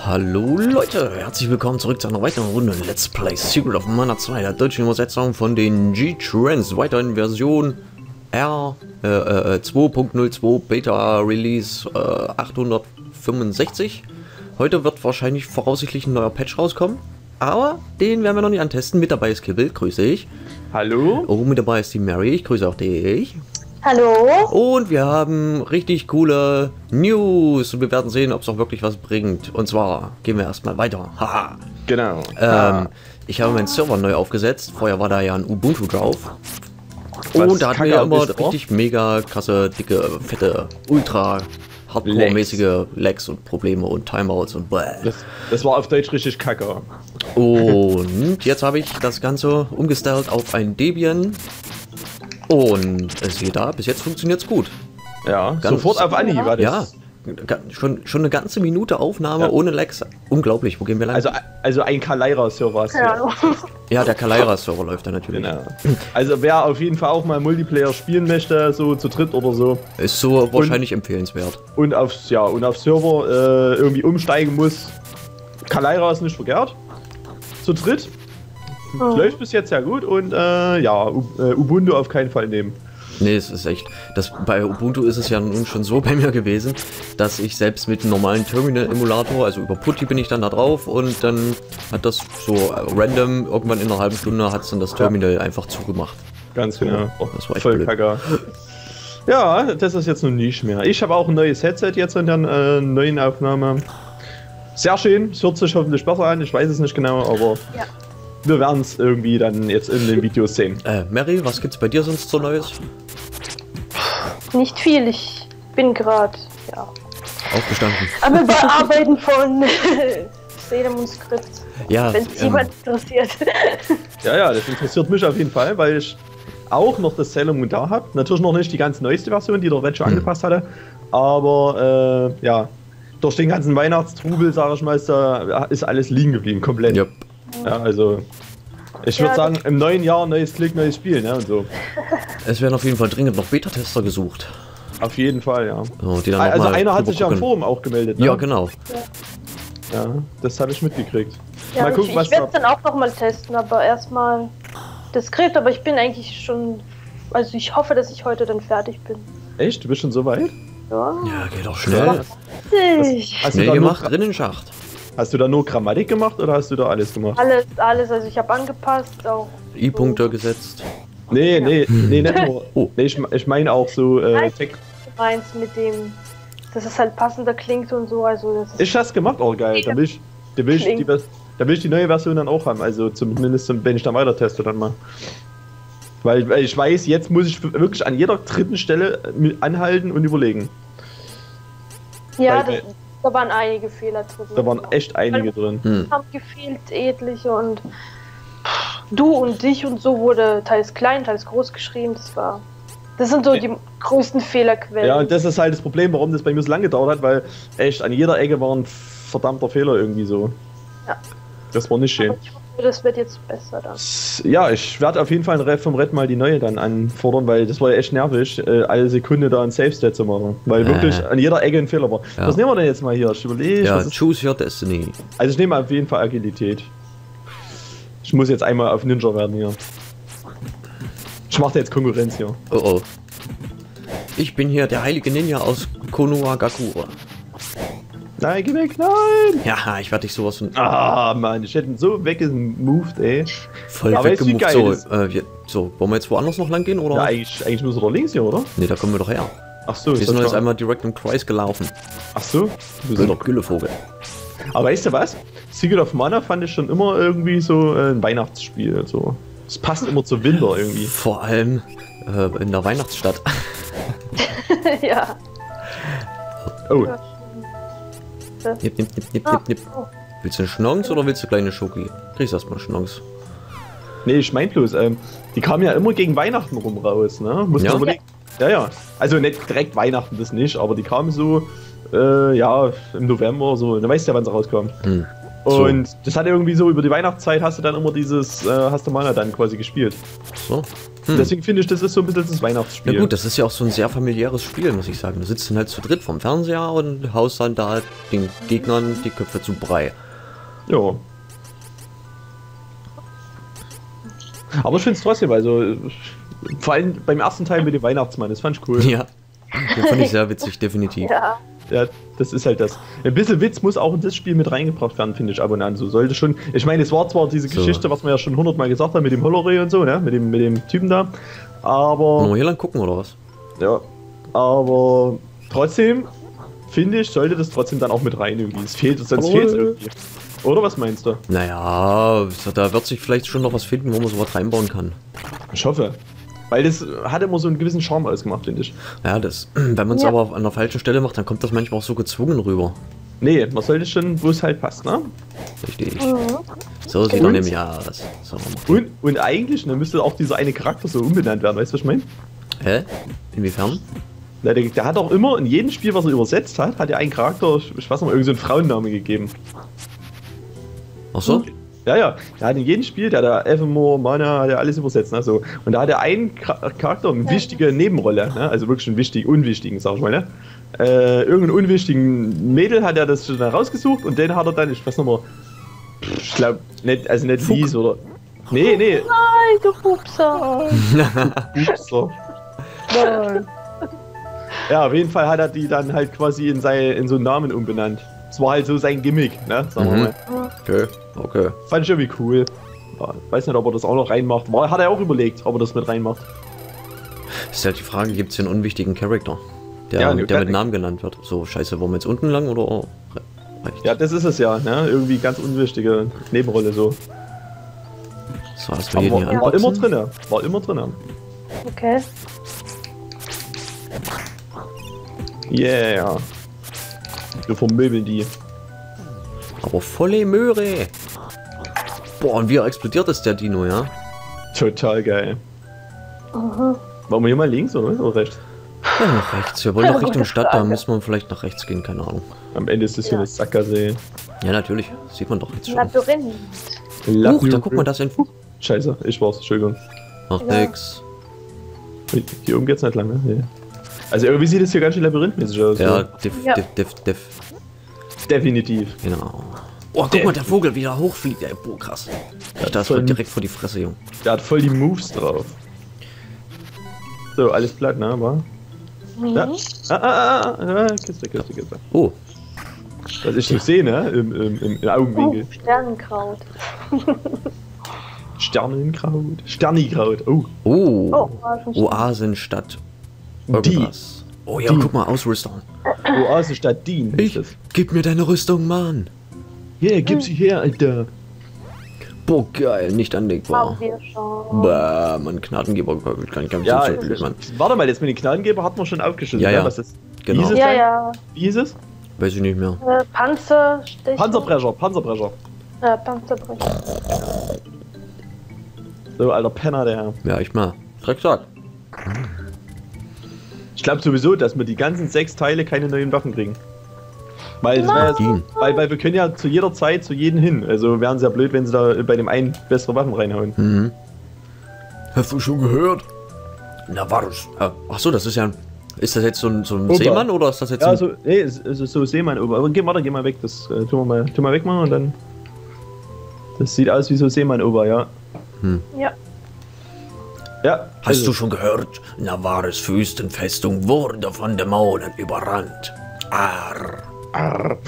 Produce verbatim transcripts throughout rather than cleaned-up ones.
Hallo Leute, herzlich willkommen zurück zu einer weiteren Runde Let's Play Secret of Mana zwei, der deutschen Übersetzung von den G-Trends, weiter in Version R äh, äh, zwei Punkt null zwei Beta Release äh, achthundertfünfundsechzig. Heute wird wahrscheinlich voraussichtlich ein neuer Patch rauskommen, aber den werden wir noch nicht antesten. Mit dabei ist Kibble, grüße ich. Hallo. Oh, mit dabei ist die Mary, ich grüße auch dich. Hallo. Und wir haben richtig coole News und wir werden sehen, ob es auch wirklich was bringt. Und zwar gehen wir erstmal weiter. Haha. Genau. Ähm, ah. Ich habe meinen Server neu aufgesetzt. Vorher war da ja ein Ubuntu drauf. Was und da hatten wir ja immer ist, richtig mega krasse, dicke, fette, ultra hardcore-mäßige Lags und Probleme und Timeouts und bläh. Das, das war auf Deutsch richtig kacke. Und jetzt habe ich das Ganze umgestellt auf ein Debian. Und siehe da, bis jetzt funktioniert es gut. Ja, Ganz sofort auf Anhieb war das. Ja, schon, schon eine ganze Minute Aufnahme ja. Ohne Lags. Unglaublich, wo gehen wir lang? Also, also ein Kaleira-Server hast du. Ja, ja, der Kaleira-Server läuft da natürlich. Genau. Also wer auf jeden Fall auch mal Multiplayer spielen möchte, so zu dritt oder so. Ist so wahrscheinlich und, empfehlenswert. Und auf, ja, und auf Server äh, irgendwie umsteigen muss. Kaleira ist nicht verkehrt. Zu dritt. Oh. Läuft bis jetzt sehr gut und äh, ja, U äh, Ubuntu auf keinen Fall nehmen. Nee, es ist echt. Das, bei Ubuntu ist es ja nun schon so bei mir gewesen, dass ich selbst mit einem normalen Terminal-Emulator, also über PuTTY bin ich dann da drauf und dann hat das so random, irgendwann in einer halben Stunde hat es dann das Terminal ja. einfach zugemacht. Ganz genau. Oh, das war echt voll blöd. Kacke. Ja, das ist jetzt nun nicht mehr. Ich habe auch ein neues Headset jetzt in der äh, neuen Aufnahme. Sehr schön, es hört sich hoffentlich besser an, ich weiß es nicht genau, aber... Ja. Wir werden es irgendwie dann jetzt in den Videos sehen. Äh, Mary, was gibt's bei dir sonst so Neues? Nicht viel, ich bin gerade, ja. Aufgestanden. Am Überarbeiten von Salem und Skript. Ja, wenn es ähm, jemand interessiert. Ja, ja, das interessiert mich auf jeden Fall, weil ich auch noch das Salem und da habe. Natürlich noch nicht die ganz neueste Version, die der Red schon hm. angepasst hatte. Aber äh, ja, durch den ganzen Weihnachtstrubel, sage ich mal, ist, da, ist alles liegen geblieben, komplett. Yep. Ja, also ich würde ja, sagen, im neuen Jahr neues Klick, neues Spiel, ne, und so. Es werden auf jeden Fall dringend noch Beta-Tester gesucht. Auf jeden Fall, ja. So, die dann also noch mal einer hat sich ja im Forum auch gemeldet, ne? Ja, genau. Ja, ja das habe ich mitgekriegt. Ja, mal gucken, ich, was ich werde es dann auch noch mal testen, aber erstmal das Skript, aber ich bin eigentlich schon, also ich hoffe, dass ich heute dann fertig bin. Echt? Du bist schon so weit? Ja. Ja, geht doch schnell. Das, Schnell gemacht, drin in den Schacht. Hast du da nur Grammatik gemacht oder hast du da alles gemacht? Alles, alles, also ich habe angepasst, auch. I-Punkte so gesetzt. Nee, nee, nee, nicht nur. Oh. Nee, ich, ich meine auch so äh, Text. Du meinst mit dem, dass es halt passender klingt und so, also das ist. Ich hast gemacht, oh geil, da will ich, da will ich, die, da will ich die neue Version dann auch haben, also zumindest wenn ich dann weiter teste dann mal. Weil, weil ich weiß, jetzt muss ich wirklich an jeder dritten Stelle anhalten und überlegen. Ja, weil, das, da waren einige Fehler drin. Da waren echt einige drin. Hm. Haben gefehlt etliche und du und dich und so wurde teils klein, teils groß geschrieben. Das war, das sind so die größten Fehlerquellen. Ja, und das ist halt das Problem, warum das bei mir so lange gedauert hat, weil echt an jeder Ecke war ein verdammter Fehler irgendwie so. Ja. Das war nicht schön. Aber ich hoffe, das wird jetzt besser dann. Ja, ich werde auf jeden Fall vom Red mal die neue dann anfordern, weil das war ja echt nervig, äh, alle Sekunde da ein Save-State zu machen. Weil äh. wirklich an jeder Ecke ein Fehler war. Ja. Was nehmen wir denn jetzt mal hier? Ich überlege. Ja, choose your destiny. Also ich nehme auf jeden Fall Agilität. Ich muss jetzt einmal auf Ninja werden hier. Ich mache jetzt Konkurrenz hier. Oh oh. Ich bin hier der heilige Ninja aus Konohagakure. Nein, geh weg, nein! Ja, ich werde dich sowas von... Ah, Mann, ich hätte ihn so weggemoved, ey. Voll aber weggemoved, so, äh, wir, so. Wollen wir jetzt woanders noch lang gehen, oder? Ja, eigentlich, eigentlich müssen wir doch links hier, oder? Ne, da kommen wir doch her. Ach so, wir sind jetzt einmal direkt im Kreis gelaufen. Ach so? Du bist doch Güllevogel. Aber weißt du was? Secret of Mana fand ich schon immer irgendwie so äh, ein Weihnachtsspiel, so. Es passt immer zu Winter irgendwie. Vor allem äh, in der Weihnachtsstadt. Ja. Oh. Nipp, nipp, nipp, nipp, nipp, nipp. Willst du eine Schnons oder willst du kleine Schoki? Kriegst erstmal Schnons. Nee, ich mein bloß, ähm, die kamen ja immer gegen Weihnachten rum raus, ne? Muss man ja? überlegen. Ja, ja. Also nicht direkt Weihnachten, das nicht, aber die kamen so, äh, ja, im November, so, du weißt ja, wann sie rauskommen. Hm. Und das hat irgendwie so, über die Weihnachtszeit hast du dann immer dieses, äh, hast du Mana dann quasi gespielt. So. Hm. Deswegen finde ich, das ist so ein bisschen das Weihnachtsspiel. Ja gut, das ist ja auch so ein sehr familiäres Spiel, muss ich sagen. Du sitzt dann halt zu dritt vom Fernseher und haust dann da den Gegnern die Köpfe zu Brei. Ja. Aber ich finde es trotzdem, also vor allem beim ersten Teil mit dem Weihnachtsmann, das fand ich cool. Ja, den fand ich sehr witzig, definitiv. Ja. Ja, das ist halt das. Ein bisschen Witz muss auch in das Spiel mit reingebracht werden, finde ich, ab und an. So sollte schon. Ich meine, es war zwar diese So. Geschichte, was wir ja schon hundertmal gesagt haben, mit dem Holloway und so, ne? Mit dem, mit dem Typen da. Wollen Aber. wir hier lang gucken, oder was? Ja. Aber trotzdem, finde ich, sollte das trotzdem dann auch mit rein irgendwie. Es fehlt, sonst Aber- fehlt es irgendwie. Oder was meinst du? Naja, da wird sich vielleicht schon noch was finden, wo man sowas reinbauen kann. Ich hoffe. Weil das hat immer so einen gewissen Charme ausgemacht, finde ich. Ja, das, wenn man es Ja. aber an der falschen Stelle macht, dann kommt das manchmal auch so gezwungen rüber. Nee, man sollte schon, wo es halt passt, ne? Richtig. Mhm. So sieht er Und- nämlich aus. So. Und, und eigentlich, ne, müsste auch dieser eine Charakter so umbenannt werden, weißt du, was ich meine? Hä? Inwiefern? Na, der, der hat auch immer, in jedem Spiel, was er übersetzt hat, hat er einen Charakter, ich, ich weiß nicht mal, irgendeinen so einen Frauennamen gegeben. Ach so? Ja, ja, der hat in jedem Spiel, der hat da Evermore, Mana, hat er alles übersetzt, ne, so. Und da hat er einen Char- Charakter, eine wichtige Nebenrolle, ne, also wirklich einen wichtigen, unwichtigen, sag ich mal, ne. Äh, irgendeinen unwichtigen Mädel hat er das schon rausgesucht und den hat er dann, ich weiß noch mal, ich glaube, nicht, also nicht Fuck. Lies oder... Nee, nee, Nein, du Pupser. Upsa. Nein. Ja, auf jeden Fall hat er die dann halt quasi in, sein, in so einen Namen umbenannt. Das war halt so sein Gimmick, ne? Sagen wir Mhm. mal. Okay, okay. Fand ich irgendwie cool. Ja, weiß nicht, ob er das auch noch reinmacht. War, hat er auch überlegt, ob er das mit reinmacht. Ist halt die Frage, gibt es hier einen unwichtigen Charakter, der, Ja, der kann- mit Namen genannt wird? So, scheiße, wollen wir jetzt unten lang oder oh, re- rechts? Ja, das ist es ja, ne? Irgendwie ganz unwichtige Nebenrolle so. So, erstmal Aber hier war, die war immer anboxen. drinne. War immer drinne. Okay. Yeah. Wir vermöbeln die. Aber volle Möhre. Boah, und wie explodiert ist der Dino, ja? Total geil. Mhm. Wollen wir hier mal links oder, oder rechts? Ja, nach rechts. Wir wollen Ja, nach Richtung gute Stadt, da Frage. müssen wir vielleicht nach rechts gehen, keine Ahnung. Am Ende ist das hier Ja. eine Sackgasse. Ja, natürlich. Sieht man doch jetzt schon. Labyrinth. Huch, da guck mal, das sind... Scheiße, ich war's, Entschuldigung. Ach, Ja. nix. Hier oben geht's nicht lang, ne? Nee. Also irgendwie sieht es hier ganz schön labyrinthmäßig aus. Ja, so. diff, Ja. diff, diff, diff. Definitiv. Genau. Oh, guck mal, der Vogel wieder hochfliegt, ey. Boah, krass. Ja, das Voll- wird direkt vor die Fresse, Junge. Der hat voll die Moves drauf. So, alles platt, ne? Aber. Ja. Mhm. Ah, ah, ah, ah, ah, Kiste, Kiste, Kiste. Oh, Was ich so sehe, ne? Im, im, im, im Augenwinkel. Oh, Sternenkraut. Sternenkraut. Sternikraut. Oh. oh. Oh, war schon Oasenstadt. Die. Irgendwas. Oh ja, Die. guck mal, Ausrüstung. Oase statt Dien. ist Ich, das. gib mir deine Rüstung, Mann. Hier, gib sie her, Alter. Boah, geil, nicht anlegbar. haben wir schon. Bah, Mann, Gnadengeber kann ich gar nicht Ja, so blöd, Mann. warte mal, jetzt mit den Gnadengeber hat man schon aufgeschlüsselt. Ja, ne? ja. Was ist? Genau. Wie hieß es? Ja, denn? ja. Wie hieß es? Weiß ich nicht mehr. Äh, Panzerstich. Panzerbrecher, Panzerbrecher. Äh, Panzerbrecher. So, alter Penner, der Herr. Ja, ich mal. Drecksack. Ich glaube sowieso, dass wir die ganzen sechs Teile keine neuen Waffen kriegen. Weil, das wär ja so, Dien. weil, weil wir können ja zu jeder Zeit zu jedem hin. Also wären es ja blöd, wenn sie da bei dem einen bessere Waffen reinhauen. Mhm. Hast du schon gehört? Na, war das? Ja. Ach so, das ist ja ein... Ist das jetzt so ein, so ein Opa. Seemann oder ist das jetzt Ja, ein... so, nee, es es ist so Seemann. Aber geh, warte, geh mal weg. Das äh, tun wir mal, tun wir wegmachen und dann. Das sieht aus wie so Seemann-Ober, ja. Ja. Ja. Hast also, du schon gehört? Navares Wüstenfestung wurde von Dämonen überrannt. Arr. Arr.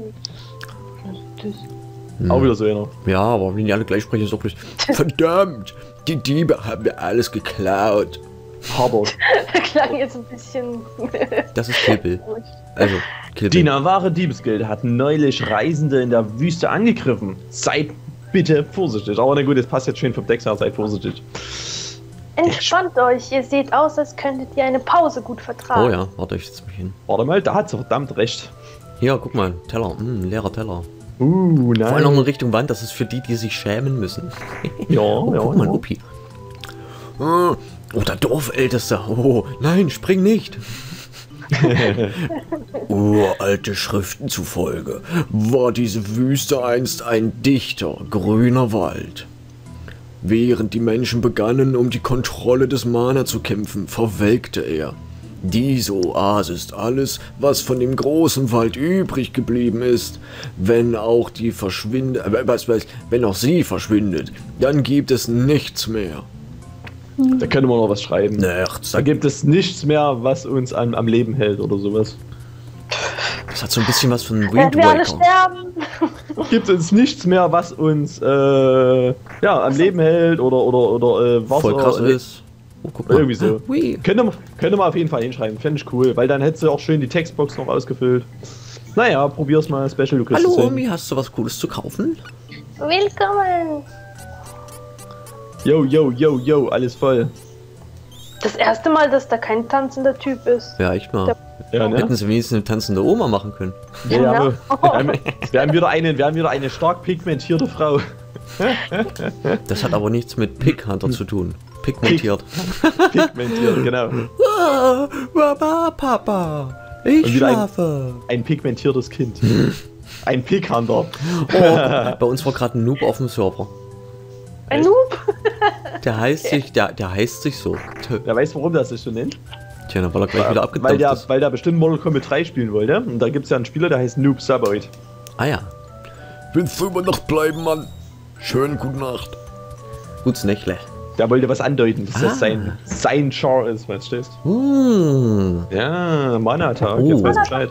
Hm. Auch wieder so einer. Ja, aber wenn die alle gleich sprechen, ist doch nicht... Verdammt! Die Diebe haben mir alles geklaut. Harbour. Der klang jetzt ein bisschen. Das ist Kill Also, Kill Die Navarre Diebesgilde hat neulich Reisende in der Wüste angegriffen. Seid bitte vorsichtig. Aber na gut, das passt jetzt schön vom Text her. Seid vorsichtig. Entspannt euch, ihr seht aus, als könntet ihr eine Pause gut vertragen. Oh ja, warte, ich setz mich hin. Warte mal, da hat sie verdammt recht. Hier, guck mal, Teller. Hm, ein leerer Teller. Uh, Vor allem noch nein. in Richtung Wand, das ist für die, die sich schämen müssen. Ja, Oh, ja, guck mal, ja. Uppi. Oh, der Dorfälteste. Oh, nein, spring nicht. Uralte Schriften zufolge war diese Wüste einst ein dichter, grüner Wald. Während die Menschen begannen, um die Kontrolle des Mana zu kämpfen, verwelkte er. Diese Oase ist alles, was von dem großen Wald übrig geblieben ist. Wenn auch die verschwindet, äh, was weiß, wenn auch sie verschwindet, dann gibt es nichts mehr. Da könnte man noch was schreiben. Nichts. Da gibt es nichts mehr, was uns am, am Leben hält oder sowas. Das hat so ein bisschen was von Werden Wind wir alle Waker. sterben? Gibt uns nichts mehr, was uns äh, ja, am Leben hält oder oder oder äh, Wasser. Voll krass äh, ist. Oh, guck mal. Irgendwie so. Hui. Könnte man, könnte man auf jeden Fall hinschreiben. Fände ich cool, weil dann hättest du auch schön die Textbox noch ausgefüllt. Naja, probier's mal. Special, du kriegst Hallo es hin. Omi, hast du was Cooles zu kaufen? Willkommen! Yo, yo, yo, yo, alles voll. Das erste Mal, dass da kein tanzender Typ ist. Ja, echt mal. Ja, ne? Hätten sie wenigstens eine tanzende Oma machen können. Ja, Ja. aber wir, haben, wir, haben wieder eine, wir haben wieder eine stark pigmentierte Frau. Das hat aber nichts mit Pig Hunter zu tun. Pigmentiert. Pigmentiert, genau. Ah, Papa, Papa, ich Und wieder ein- schlafe. Ein pigmentiertes Kind. Ein Pighunter. Oh, bei uns war gerade ein Noob auf dem Server. Ein Noob? Der heißt sich, der, der heißt sich so. Tö. Wer weiß, warum das sich so nennt? Tja, dann war er gleich wieder Weil abgedampft der, ist. weil der bestimmt Mortal Kombat drei spielen wollte. Und da gibt es ja einen Spieler, der heißt Noob Saboid. Ah ja. Willst du über Nacht bleiben, Mann? Schönen guten Nacht. Gutes Nächle. Der wollte was andeuten, dass Ah. das sein, sein Char ist, weißt du? Hm. Ja, Mana-Tag, Oh. jetzt weiß ich Bescheid.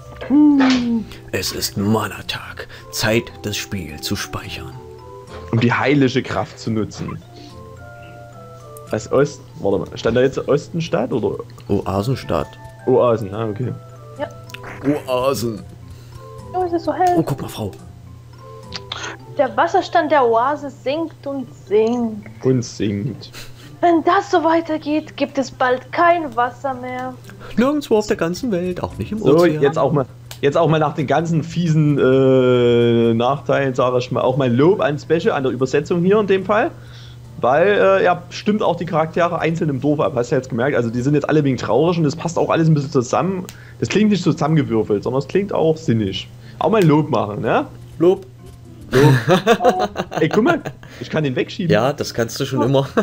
Es ist Mana-Tag. Zeit, das Spiel zu speichern. Um die heilige Kraft zu nutzen. Was Ost? Warte mal, stand da jetzt Ostenstadt oder Oasenstadt. Oasen? Ah, okay. Oasen. Oh, es ist so hell. Oh, guck mal, Frau. Der Wasserstand der Oase sinkt und sinkt. Und singt. Wenn das so weitergeht, gibt es bald kein Wasser mehr. Nirgendwo auf der ganzen Welt, auch nicht im So, Ozean. jetzt auch mal. Jetzt auch mal nach den ganzen fiesen äh, Nachteilen, sage ich mal, auch mein Lob an Special, an der Übersetzung hier in dem Fall. Weil äh, er stimmt auch die Charaktere einzeln im Dorf ab, hast du jetzt gemerkt. Also die sind jetzt alle wegen traurig und das passt auch alles ein bisschen zusammen. Das klingt nicht so zusammengewürfelt, sondern es klingt auch sinnig. Auch mal Lob machen, ne? Lob. Ey, guck mal, ich kann den wegschieben. Ja, das kannst du schon immer.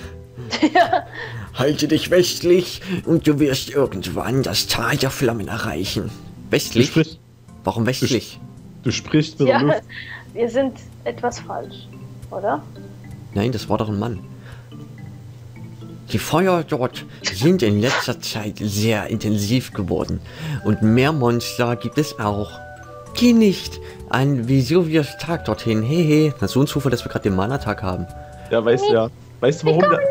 Halte dich westlich. Und du wirst irgendwann das Tal der Flammen erreichen. Du Westlich? sprichst, Warum westlich? du sprichst mit Ja, der Luft. wir sind etwas falsch, oder? Nein, das war doch ein Mann. Die Feuer dort sind in letzter Zeit sehr intensiv geworden. Und mehr Monster gibt es auch. Geh nicht an Vesuvius Tag dorthin. Hehe. Na, so ein Zufall, dass wir gerade den Mana-Tag haben. Ja, weißt du ja. Weißt du, warum der,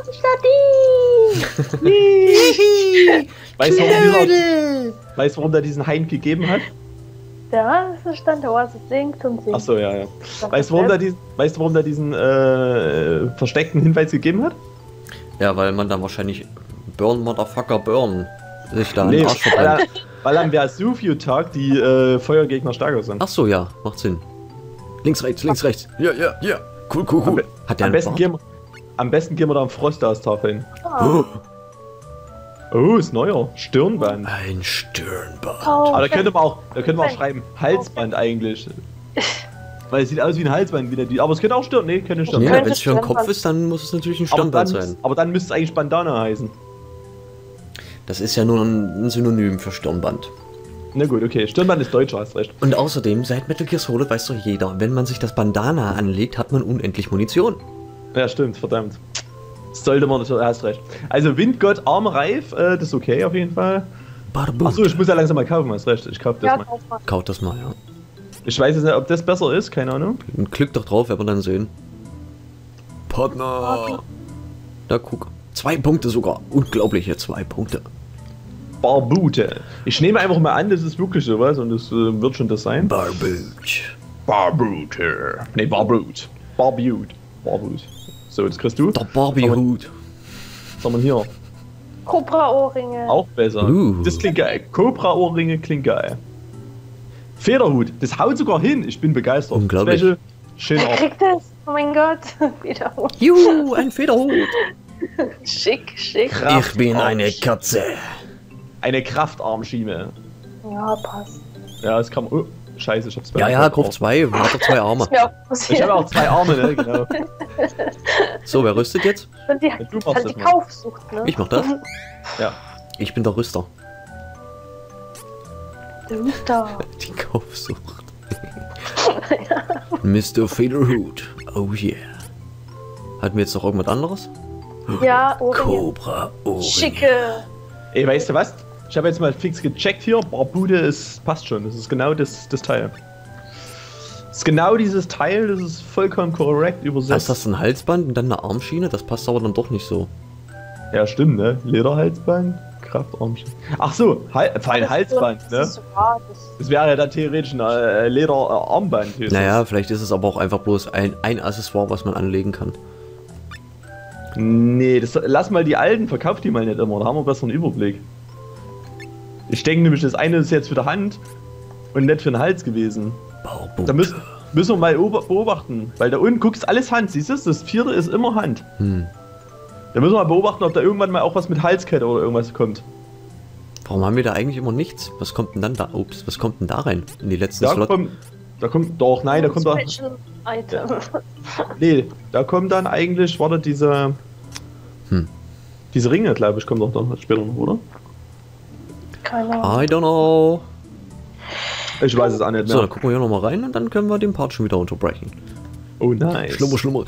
weißt, du, warum dieser, weißt du, warum der diesen Hain gegeben hat? Der Wasserstand der Oase sinkt und sinkt. Achso, ja, ja. Weißt du, warum der diesen, weißt du, warum der diesen äh, versteckten Hinweis gegeben hat? Ja, weil man dann wahrscheinlich Burn, Motherfucker, Burn sich da Nee, den Arsch weil, verbrennt. er, weil am Vesuvio-Tag die äh, Feuergegner stärker sind. Ach so, ja, macht Sinn. Links, rechts, links, rechts. Ja, ja, ja. Cool, cool, Am, cool. be Hat der am, einen besten Bart? gehen wir, am besten gehen wir da am Frostastag hin. Oh, Oh, ist neuer. Stirnband. Ein Stirnband. oh, Aber da könnte man auch, da könnte man auch Nein. schreiben, Halsband eigentlich. Weil es sieht aus wie ein Halsband wieder. Die, aber es könnte auch Stirn. Nee, keine Stirn. Ja, könnte wenn es für den Stirnband. Kopf ist, dann muss es natürlich ein aber, Stirnband dann, sein. aber dann müsste es eigentlich Bandana heißen. Das ist ja nur ein Synonym für Stirnband. Na gut, okay. Stirnband ist deutscher, hast recht. Und außerdem, seit Metal Gear Solid weiß doch jeder, wenn man sich das Bandana anlegt, hat man unendlich Munition. Ja, stimmt, verdammt. Sollte man, du hast recht. Also Windgott, Armreif, äh, das ist okay auf jeden Fall. Barbu. Achso, ich muss ja langsam mal kaufen, hast recht. Ich kauf das ja, mal. kauf mal. Kaut das mal, ja. Ich weiß jetzt nicht, ob das besser ist, keine Ahnung. Und klick doch drauf, werden wir dann sehen. Partner. Da guck. Zwei Punkte sogar. Unglaubliche zwei Punkte. Barbute. Ich nehme einfach mal an, das ist wirklich sowas und das äh, wird schon das sein. Barbut. Barbute. Nee, Barbute. Barbute. Barbute. So, das kriegst du. Der Barbie-Hut. Was haben wir hier? Cobra-Ohrringe. Auch besser. Uh. Das klingt geil. Cobra-Ohrringe klingt geil. Federhut. Das haut sogar hin. Ich bin begeistert. Unglaublich. Special. Schön Wer auch. kriegt das? Oh mein Gott. Wiederholt. Juhu, ein Federhut. Schick, schick. Ich bin eine Katze. Eine Kraftarmschiene. Ja, passt. Ja, das kann man. Oh, scheiße, ich hab's bei Ja, mir ja, drauf. Gruppe zwei, man hat doch zwei Arme. Ist mir auch Ich passiert. habe auch zwei Arme, ne? Genau. So, wer rüstet jetzt? Und die, Du machst halt das die mal. Kaufsucht, ne? Ich mach das. Ja. Ich bin der Rüster. Der Rooster. Die Kaufsucht. Mister Federhood. Oh yeah. Hatten wir jetzt noch irgendwas anderes? Ja, Ohrringe. Cobra Ohrringe. Schicke. Ey, weißt du was? Ich habe jetzt mal fix gecheckt hier. Barbude ist, passt schon. Das ist genau das, das Teil. Das ist genau dieses Teil, das ist vollkommen korrekt Ist übersetzt. das ein Halsband und dann eine Armschiene? Das passt aber dann doch nicht so. Ja, stimmt, ne? Lederhalsband, Kraftarmschiene. Ach so, Hal vor allem Halsband, Das ne? ist so wahr, das Das wäre ja dann theoretisch ein äh, Lederarmband. Naja, vielleicht ist es aber auch einfach bloß ein, ein Accessoire, was man anlegen kann. Nee, das, lass mal die alten, verkauf die mal nicht immer, da haben wir besser einen Überblick. Ich denke nämlich, das eine ist jetzt für die Hand und nicht für den Hals gewesen. Barbude. Da müssen, müssen wir mal ober- beobachten, weil da unten guckst alles Hand, siehst du? Das vierte ist immer Hand. Hm. Da müssen wir mal beobachten, ob da irgendwann mal auch was mit Halskette oder irgendwas kommt. Warum haben wir da eigentlich immer nichts? Was kommt denn dann da? Ups, was kommt denn da rein? In die letzten Da Slot? kommt, da kommt, doch, nein, da kommt da, Special Item. nee, da kommt dann eigentlich, warte, diese, Hm. diese Ringe, glaube ich, kommen doch dann später noch, oder? Keine Ahnung. I don't know. Ich weiß es auch nicht So, mehr. dann gucken wir hier nochmal rein und dann können wir den Part schon wieder unterbrechen. Oh, nice. Schlummer, schlummer.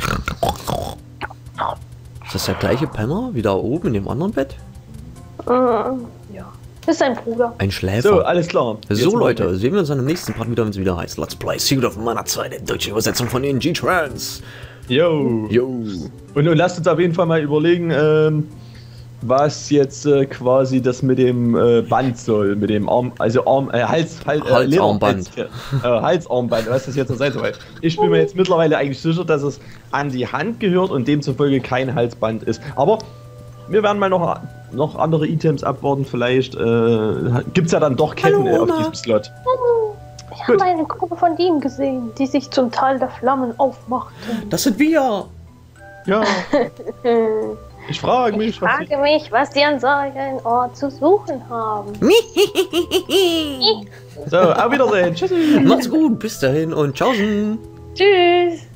Ist das der gleiche Penner wie da oben in dem anderen Bett? Mm, ja. Das ist sein Bruder. Ein Schläfer. So, alles klar. So Jetzt mal- Leute, sehen wir uns dann im nächsten Part wieder, wenn es wieder heißt Let's Play Secret of Mana zwei, der deutsche Übersetzung von den G-Trans. Yo. Yo. Und, und lasst uns auf jeden Fall mal überlegen, ähm, was jetzt äh, quasi das mit dem äh, Band soll, mit dem Arm, also Arm, äh, Hals, Hals, äh, Halsarmband. Leder- äh, Halsarmband, was das jetzt noch sein soll. Ich bin mir jetzt mittlerweile eigentlich sicher, dass es an die Hand gehört und demzufolge kein Halsband ist. Aber wir werden mal noch, noch andere Items abwarten, vielleicht äh, gibt es ja dann doch Ketten Hallo, äh, auf Oma. diesem Slot. Ich Gut. habe eine Gruppe von Dieben gesehen, die sich zum Teil der Flammen aufmachten. Das sind wir. Ja, ich frage mich, Ich was frage mich, was die an solchen Ort zu suchen haben. So, auf Wiedersehen. Tschüssi. Macht's gut, bis dahin und tschaußen. Tschüss.